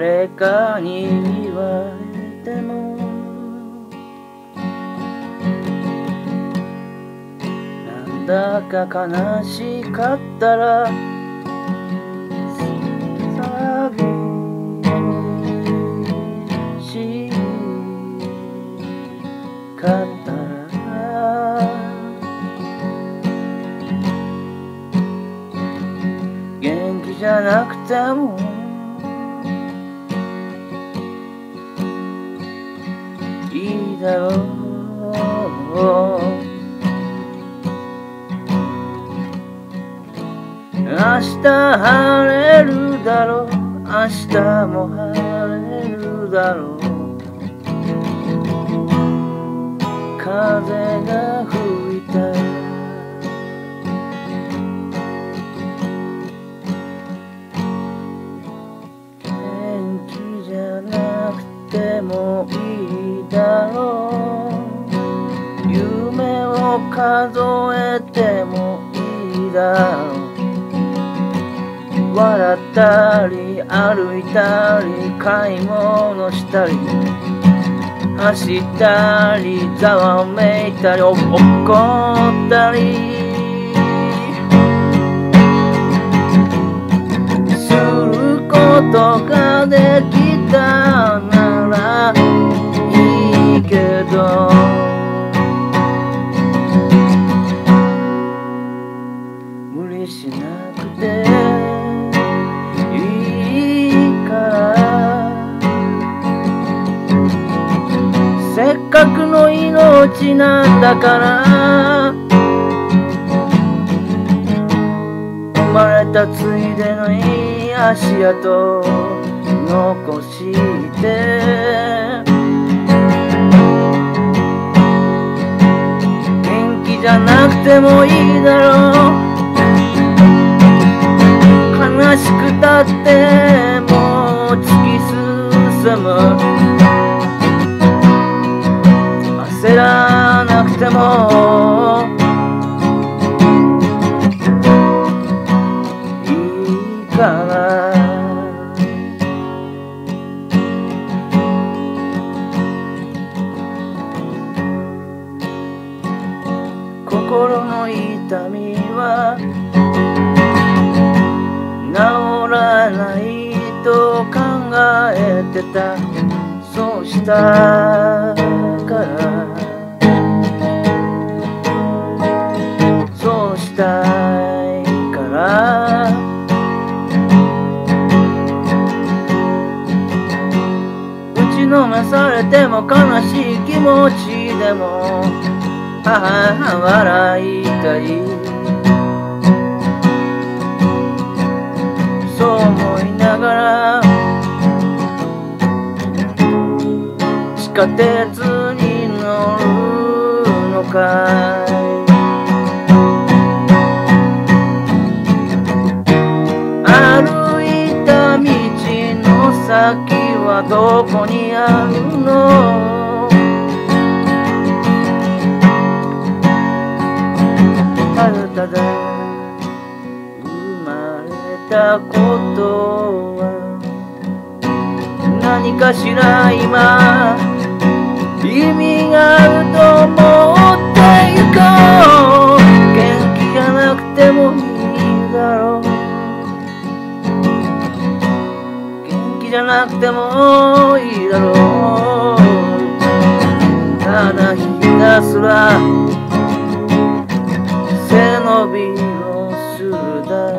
誰かに言われてもなんだか悲しかったら騒ぎしかったら元気じゃなくてもいいだろう明日晴れるだろう明日も晴れるだろう風が吹いた天気じゃなくてもいいだろう夢を数えてもいいだろう笑ったり歩いたり買い物したり走ったりざわめいたり怒ったりすることができたならいいけど無理しなくてせっかくの命なんだから生まれたついでのいい足跡残して元気じゃなくてもいいだろう悲しくたっても突き進む焦らなくてもいいから心の痛みは治らないと考えてたそうしたからそうしたいから打ちのめされても悲しい気持ちでも笑いたいそう思いながら地下鉄に乗るのかい歩いた道の先はどこにあるのただただ生まれたことは何かしら今意味があると思ってゆこう元気じゃなくてもいいだろう元気じゃなくてもいいだろうただひたすら背伸びをするだ